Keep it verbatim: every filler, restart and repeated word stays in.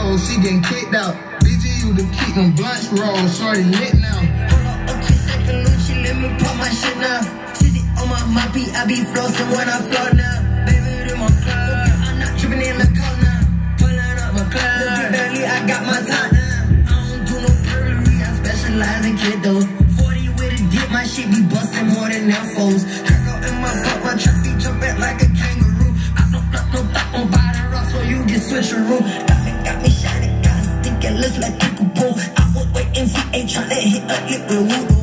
roll, she getting kicked out. B G U to keep them blunts roll, shorty lit now. Hold up, okay, second look, she let me pop my shit now. Sissy on my moppy, I be flossing when I float now. Baby, in my club, I'm not tripping in the car now. Pulling up my club, look early, I got my time now. I don't do no burglary, I specialize in kiddo. forty with a dip, my shit be busting more than them foes. Crack out in my butt, my truck be jumping like a kangaroo. I don't knock no thought on by the rock, so you get switcheroo. Got me, got me shining, got thinking looks like a coupon. I was waiting for a trying to hit a hit with woo.